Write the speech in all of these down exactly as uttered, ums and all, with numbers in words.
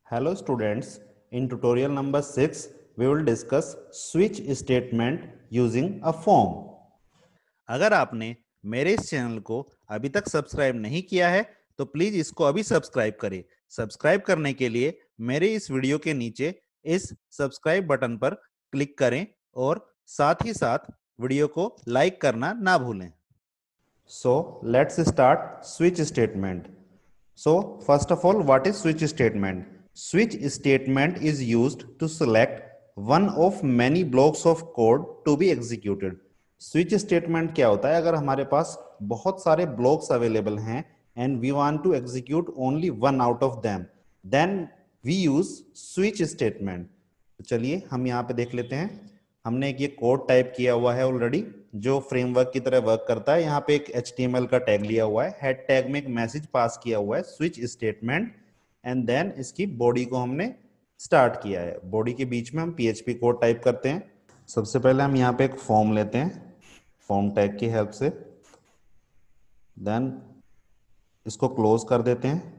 Hello students, in tutorial number six, we will discuss switch statement using a form. अगर आपने मेरे इस channel को अभी तक सब्सक्राइब नहीं किया है तो प्लीज इसको अभी सब्सक्राइब करें। सब्सक्राइब करने के लिए मेरे इस वीडियो के नीचे इस सब्सक्राइब बटन पर क्लिक करें और साथ ही साथ वीडियो को लाइक करना ना भूलें। So let's start switch statement. So first of all, what is switch statement? Switch statement is used to select one of many blocks of code to be executed. Switch statement क्या होता है? अगर हमारे पास बहुत सारे blocks available हैं and we want to execute only one out of them, then we use switch statement. तो चलिए हम यहाँ पे देख लेते हैं। हमने एक ये कोड टाइप किया हुआ है ऑलरेडी जो फ्रेमवर्क की तरह वर्क करता है। यहाँ पे एक एच टी एम एल का टैग लिया हुआ है, हेड टैग में एक मैसेज पास किया हुआ है स्विच स्टेटमेंट, एंड देन इसकी बॉडी को हमने स्टार्ट किया है। बॉडी के बीच में हम P H P code type करते हैं। सबसे पहले हम यहाँ पे एक फॉर्म लेते हैं फॉर्म टैग की हेल्प से, देन इसको क्लोज कर देते हैं।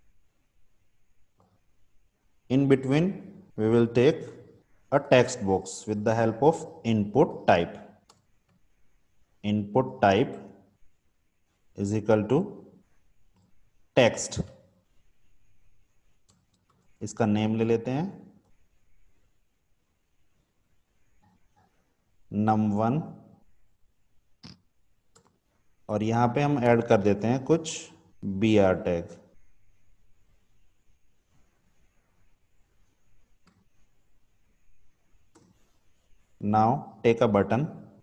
In between we will take a text box with the help of input type. Input type is equal to text. इसका नेम ले लेते हैं num वन, और यहां पे हम ऐड कर देते हैं कुछ br टैग। Now take a button,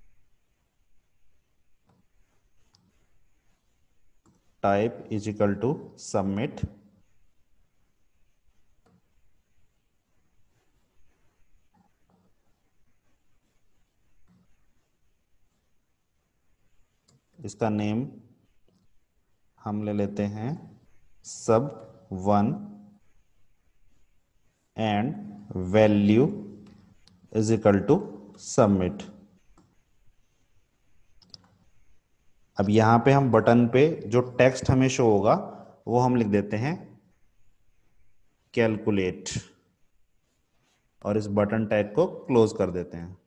type is equal to submit, इसका नेम हम ले लेते हैं sub one and value is equal to submit. अब यहां पे हम बटन पे जो टेक्स्ट हमें शो होगा वो हम लिख देते हैं कैलकुलेट, और इस बटन टैग को क्लोज कर देते हैं।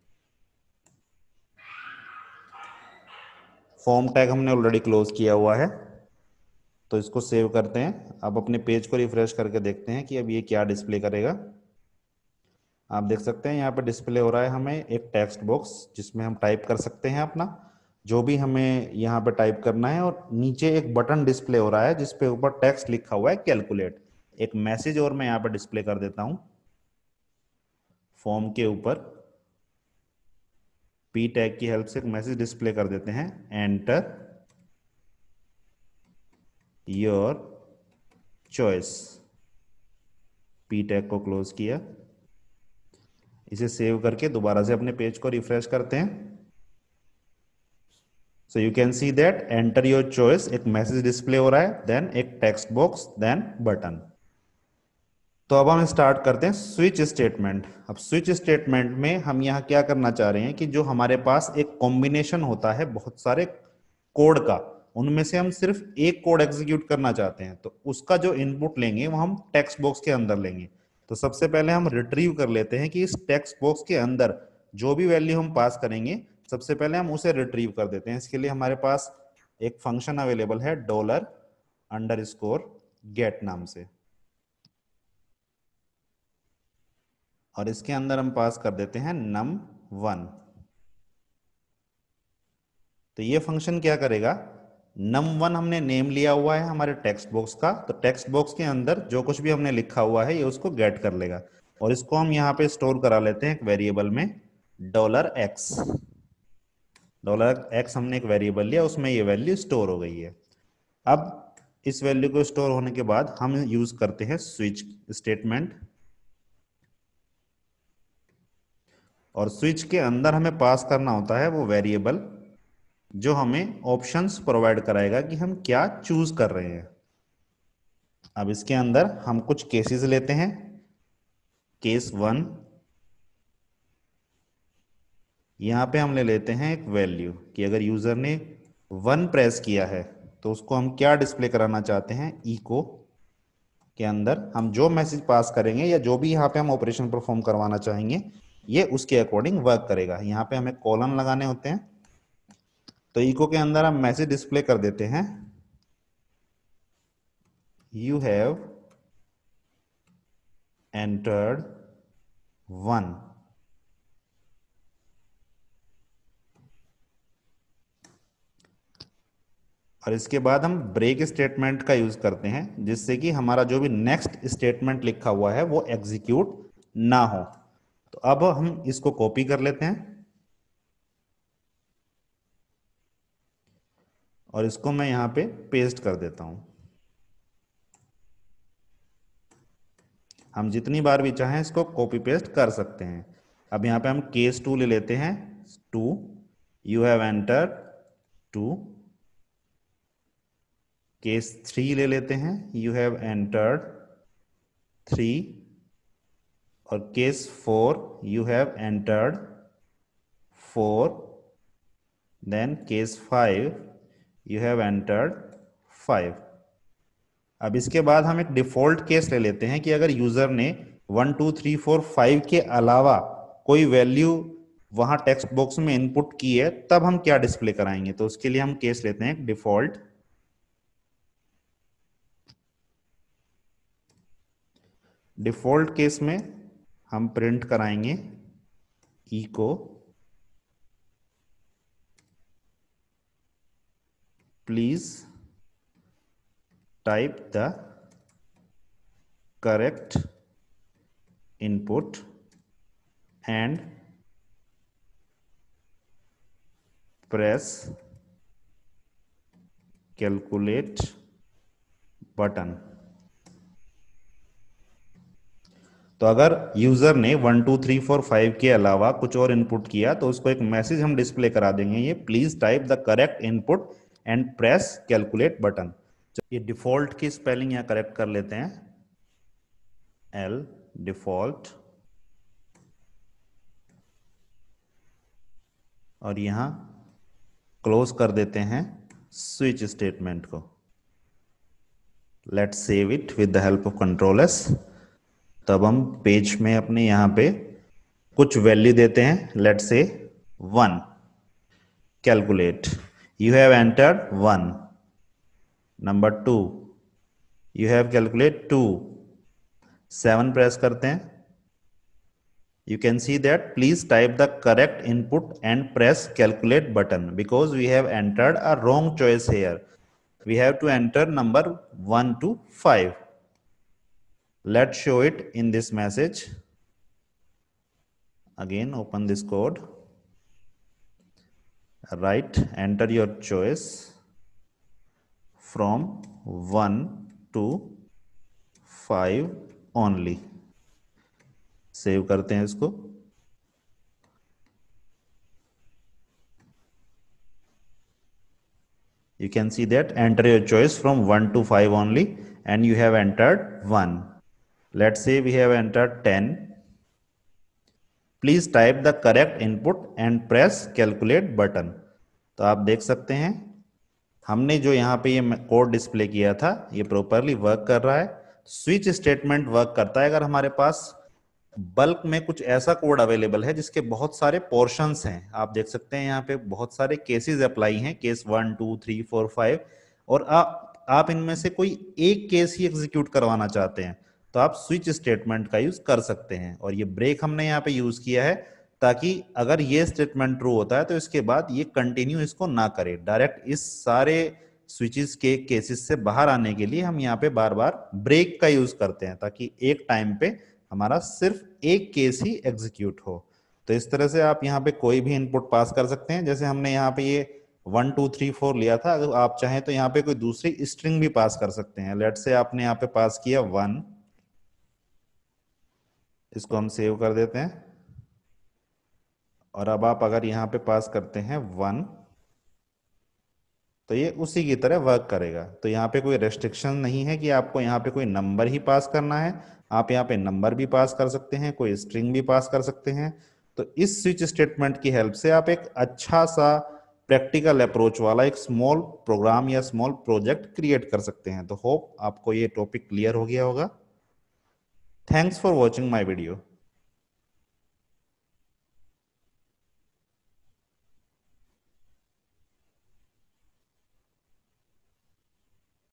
फॉर्म टैग हमने ऑलरेडी क्लोज किया हुआ है तो इसको सेव करते हैं। अब अपने पेज को रिफ्रेश करके देखते हैं कि अब ये क्या डिस्प्ले करेगा। आप देख सकते हैं यहाँ पे डिस्प्ले हो रहा है हमें एक टेक्स्ट बॉक्स जिसमें हम टाइप कर सकते हैं अपना जो भी हमें यहाँ पे टाइप करना है, और नीचे एक बटन डिस्प्ले हो रहा है जिसपे ऊपर टेक्स्ट लिखा हुआ है कैलकुलेट। एक मैसेज और मैं यहाँ पे डिस्प्ले कर देता हूं फॉर्म के ऊपर, पी टैग की हेल्प से एक मैसेज डिस्प्ले कर देते हैं, enter your choice. P tag को क्लोज किया, इसे सेव करके दोबारा से अपने पेज को रिफ्रेश करते हैं। So you can see that enter your choice, एक मैसेज डिस्प्ले हो रहा है, देन एक टेक्स्ट बॉक्स, देन बटन। तो अब हम स्टार्ट करते हैं स्विच स्टेटमेंट। अब स्विच स्टेटमेंट में हम यहाँ क्या करना चाह रहे हैं कि जो हमारे पास एक कॉम्बिनेशन होता है बहुत सारे कोड का, उनमें से हम सिर्फ एक कोड एग्जीक्यूट करना चाहते हैं, तो उसका जो इनपुट लेंगे वो हम टेक्स्ट बॉक्स के अंदर लेंगे। तो सबसे पहले हम रिट्रीव कर लेते हैं कि इस टेक्स्ट बॉक्स के अंदर जो भी वैल्यू हम पास करेंगे सबसे पहले हम उसे रिट्रीव कर देते हैं। इसके लिए हमारे पास एक फंक्शन अवेलेबल है डॉलर अंडर स्कोर गेट नाम से, और इसके अंदर हम पास कर देते हैं नम वन। तो ये फंक्शन क्या करेगा, नम वन हमने नेम लिया हुआ है हमारे टेक्स्ट बॉक्स का, तो टेक्स्ट बॉक्स के अंदर जो कुछ भी हमने लिखा हुआ है ये उसको गेट कर लेगा, और इसको हम यहाँ पे स्टोर करा लेते हैं एक वेरिएबल में डॉलर एक्स। डॉलर एक्स हमने एक वेरिएबल लिया, उसमें ये वैल्यू स्टोर हो गई है। अब इस वैल्यू को स्टोर होने के बाद हम यूज करते हैं स्विच स्टेटमेंट, और स्विच के अंदर हमें पास करना होता है वो वेरिएबल जो हमें ऑप्शंस प्रोवाइड कराएगा कि हम क्या चूज कर रहे हैं। अब इसके अंदर हम कुछ केसेस लेते हैं। केस वन, यहां पे हम ले लेते हैं एक वैल्यू कि अगर यूजर ने वन प्रेस किया है तो उसको हम क्या डिस्प्ले कराना चाहते हैं, इको के अंदर हम जो मैसेज पास करेंगे या जो भी यहाँ पे हम ऑपरेशन परफॉर्म करवाना चाहेंगे ये उसके अकॉर्डिंग वर्क करेगा। यहाँ पे हमें कॉलन लगाने होते हैं, तो इको के अंदर हम मैसेज डिस्प्ले कर देते हैं, यू हैव एंटर्ड वन। और इसके बाद हम ब्रेक स्टेटमेंट का यूज करते हैं जिससे कि हमारा जो भी नेक्स्ट स्टेटमेंट लिखा हुआ है वो एग्जीक्यूट ना हो। तो अब हम इसको कॉपी कर लेते हैं और इसको मैं यहां पे पेस्ट कर देता हूं। हम जितनी बार भी चाहें इसको कॉपी पेस्ट कर सकते हैं। अब यहां पे हम केस टू ले लेते हैं, two, you have entered two. Case three ले लेते हैं, यू हैव एंटर्ड थ्री। और case four, you have entered four. Then case five, you have entered five. अब इसके बाद हम एक डिफॉल्ट केस ले लेते हैं कि अगर यूजर ने one two three four five के अलावा कोई वैल्यू वहां टेक्स्ट बॉक्स में इनपुट की है तब हम क्या डिस्प्ले कराएंगे। तो उसके लिए हम केस लेते हैं डिफॉल्ट। डिफॉल्ट केस में हम प्रिंट कराएंगे echo please type the correct input and press calculate button. तो अगर यूजर ने one two three four five के अलावा कुछ और इनपुट किया तो उसको एक मैसेज हम डिस्प्ले करा देंगे, ये please type the correct input and press calculate button. ये डिफॉल्ट की स्पेलिंग यहां करेक्ट कर लेते हैं, एल डिफॉल्ट, और यहां क्लोज कर देते हैं स्विच स्टेटमेंट को। Let's save it with the help of control S. तब हम पेज में अपने यहां पे कुछ वैल्यू देते हैं, let's say one. Calculate, you have entered one. Number two, you have calculate two. Seven प्रेस करते हैं, you can see that please type the correct input and press calculate button because we have entered a wrong choice here. We have to enter number one to five. Let's show it in this message. Again open this code, write enter your choice from one to five only. Save करते हैं इसको। You can see that enter your choice from one to five only and you have entered one. Let's say we have entered ten. Please type the correct input and press calculate button. तो आप देख सकते हैं हमने जो यहाँ पे ये कोड डिस्प्ले किया था ये प्रॉपरली वर्क कर रहा है। स्विच स्टेटमेंट वर्क करता है अगर हमारे पास बल्क में कुछ ऐसा कोड अवेलेबल है जिसके बहुत सारे पोर्शंस हैं। आप देख सकते हैं यहाँ पे बहुत सारे केसेस अप्लाई हैं, case one two three four five, और आप आप इनमें से कोई एक केस ही एग्जीक्यूट करवाना चाहते हैं तो आप स्विच स्टेटमेंट का यूज कर सकते हैं। और ये ब्रेक हमने यहाँ पे यूज किया है ताकि अगर ये स्टेटमेंट ट्रू होता है तो इसके बाद ये कंटिन्यू इसको ना करे, डायरेक्ट इस सारे स्विचेस के केसेस से बाहर आने के लिए हम यहाँ पे बार बार ब्रेक का यूज करते हैं ताकि एक टाइम पे हमारा सिर्फ एक केस ही एग्जीक्यूट हो। तो इस तरह से आप यहाँ पे कोई भी इनपुट पास कर सकते हैं। जैसे हमने यहाँ पे ये वन टू थ्री फोर लिया था, अगर आप चाहें तो यहाँ पे कोई दूसरी स्ट्रिंग भी पास कर सकते हैं। लेट्स से आपने यहाँ पे पास किया वन, इसको हम सेव कर देते हैं। और अब आप अगर यहाँ पे पास करते हैं वन तो ये उसी की तरह वर्क करेगा। तो यहाँ पे कोई रेस्ट्रिक्शन नहीं है कि आपको यहाँ पे कोई नंबर ही पास करना है, आप यहाँ पे नंबर भी पास कर सकते हैं, कोई स्ट्रिंग भी पास कर सकते हैं। तो इस स्विच स्टेटमेंट की हेल्प से आप एक अच्छा सा प्रैक्टिकल अप्रोच वाला एक स्मॉल प्रोग्राम या स्मॉल प्रोजेक्ट क्रिएट कर सकते हैं। तो होप आपको ये टॉपिक क्लियर हो गया होगा। Thanks for watching my video.